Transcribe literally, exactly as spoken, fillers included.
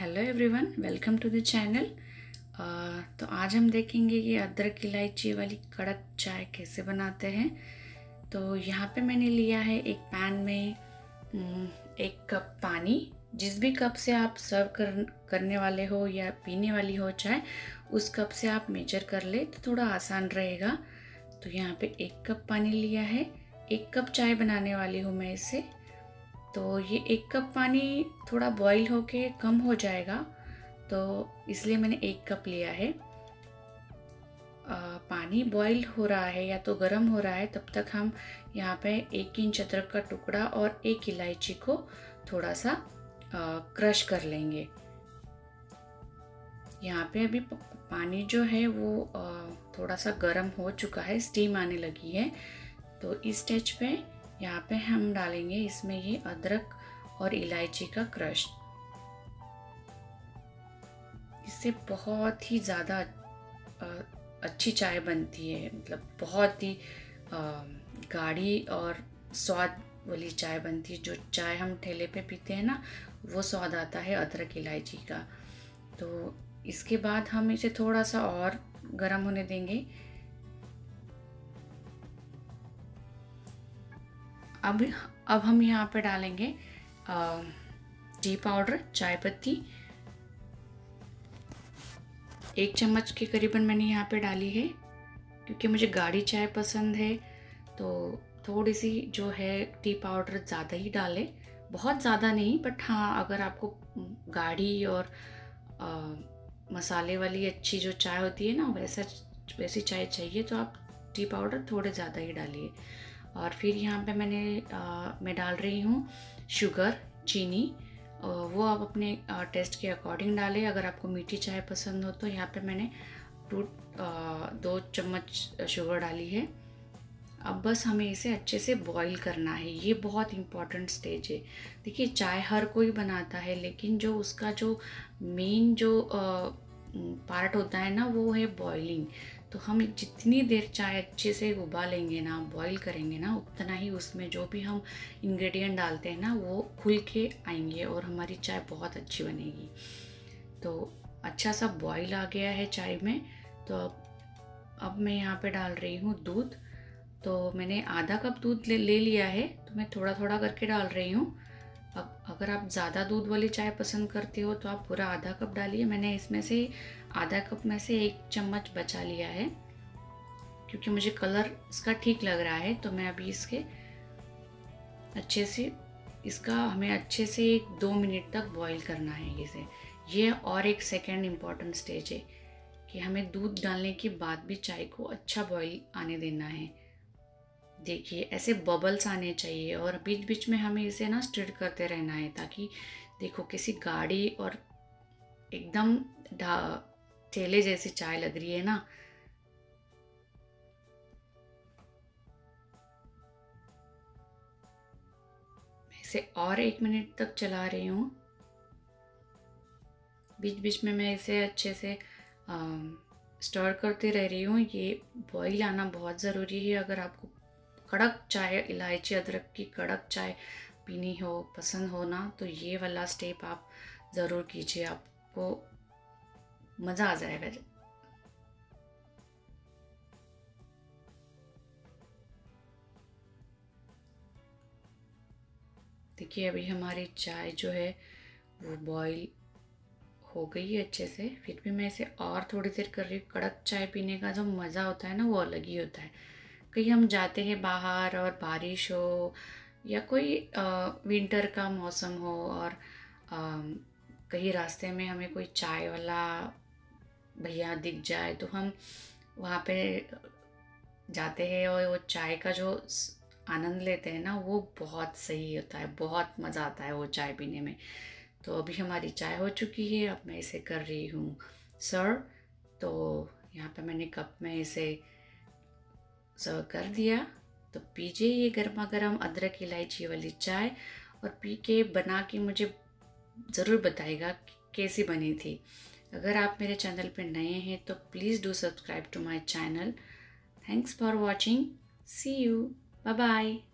Hello everyone, welcome to the channel. तो आज हम देखेंगे कि अदरक इलायची वाली कड़क चाय कैसे बनाते हैं। तो यहाँ पे मैंने लिया है एक पैन में हम्म, एक कप पानी। जिस भी कप से आप सर्व कर करने वाले हो या पीने वाली हो चाय, उस कप से आप मेजर कर ले तो थोड़ा आसान रहेगा। तो यहाँ पे एक कप पानी लिया है। एक कप चाय बनाने वाली हूँ मैं इससे। तो ये एक कप पानी थोड़ा बॉईल होके कम हो जाएगा, तो इसलिए मैंने एक कप लिया है। आ, पानी बॉईल हो रहा है या तो गर्म हो रहा है, तब तक हम यहाँ पे एक इंच अदरक का टुकड़ा और एक इलायची को थोड़ा सा आ, क्रश कर लेंगे। यहाँ पे अभी पानी जो है वो आ, थोड़ा सा गर्म हो चुका है, स्टीम आने लगी है। तो इस स्टेज पे यहाँ पे हम डालेंगे इसमें ये अदरक और इलायची का क्रश। इससे बहुत ही ज़्यादा अच्छी चाय बनती है, मतलब बहुत ही गाढ़ी और स्वाद वाली चाय बनती है। जो चाय हम ठेले पे पीते हैं ना, वो स्वाद आता है अदरक इलायची का। तो इसके बाद हम इसे थोड़ा सा और गर्म होने देंगे। अब अब हम यहाँ पे डालेंगे टी पाउडर, चाय पत्ती। एक चम्मच के करीबन मैंने यहाँ पे डाली है, क्योंकि मुझे गाढ़ी चाय पसंद है। तो थोड़ी सी जो है टी पाउडर ज़्यादा ही डालें, बहुत ज़्यादा नहीं, बट हाँ, अगर आपको गाढ़ी और आ, मसाले वाली अच्छी जो चाय होती है ना, वैसा वैसी चाय चाहिए तो आप टी पाउडर थोड़े ज़्यादा ही डालिए। और फिर यहाँ पे मैंने आ, मैं डाल रही हूँ शुगर, चीनी। आ, वो आप अपने आ, टेस्ट के अकॉर्डिंग डालें। अगर आपको मीठी चाय पसंद हो तो यहाँ पे मैंने टू दो चम्मच शुगर डाली है। अब बस हमें इसे अच्छे से बॉईल करना है। ये बहुत इम्पॉर्टेंट स्टेज है। देखिए, चाय हर कोई बनाता है, लेकिन जो उसका जो मेन जो पार्ट होता है ना, वो है बॉइलिंग। तो हम जितनी देर चाय अच्छे से उबालेंगे ना, बॉईल करेंगे ना, उतना ही उसमें जो भी हम इंग्रेडिएंट डालते हैं ना, वो खुल के आएंगे और हमारी चाय बहुत अच्छी बनेगी। तो अच्छा सा बॉईल आ गया है चाय में। तो अब अब मैं यहाँ पे डाल रही हूँ दूध। तो मैंने आधा कप दूध ले, ले लिया है, तो मैं थोड़ा थोड़ा करके डाल रही हूँ। अब अगर आप ज़्यादा दूध वाली चाय पसंद करते हो तो आप पूरा आधा कप डालिए। मैंने इसमें से आधा कप में से एक चम्मच बचा लिया है, क्योंकि मुझे कलर इसका ठीक लग रहा है। तो मैं अभी इसके अच्छे से इसका हमें अच्छे से एक दो मिनट तक बॉईल करना है इसे। ये और एक सेकेंड इम्पॉर्टेंट स्टेज है कि हमें दूध डालने के बाद भी चाय को अच्छा बॉईल आने देना है। देखिए, ऐसे बबल्स आने चाहिए और बीच बीच में हमें इसे ना स्टिर करते रहना है, ताकि देखो कैसी गाढ़ी और एकदम ठेले जैसी चाय लग रही है ना। मैं इसे और एक मिनट तक चला रही हूँ। बीच बीच में मैं इसे अच्छे से स्टर करते रह रही हूँ। ये बॉईल आना बहुत ज़रूरी है। अगर आपको कड़क चाय, इलायची अदरक की कड़क चाय पीनी हो, पसंद हो ना, तो ये वाला स्टेप आप ज़रूर कीजिए, आपको मज़ा आ जाएगा। देखिए, अभी हमारी चाय जो है वो बॉईल हो गई है अच्छे से। फिर भी मैं इसे और थोड़ी देर कर रही हूँ। कड़क चाय पीने का जो मज़ा होता है ना, वो अलग ही होता है। कहीं हम जाते हैं बाहर और बारिश हो या कोई विंटर का मौसम हो और आ, कहीं रास्ते में हमें कोई चाय वाला भैया दिख जाए, तो हम वहाँ पे जाते हैं और वो चाय का जो आनंद लेते हैं ना, वो बहुत सही होता है। बहुत मज़ा आता है वो चाय पीने में। तो अभी हमारी चाय हो चुकी है। अब मैं इसे कर रही हूँ सर्व। तो यहाँ पे मैंने कप में इसे सर्व कर दिया। तो पीजिए ये गर्मा गर्म अदरक इलायची वाली चाय, और पी के बना के मुझे ज़रूर बताइएगा कि कैसी बनी थी। अगर आप मेरे चैनल पे नए हैं तो please do subscribe to my channel. Thanks for watching. See you. Bye bye.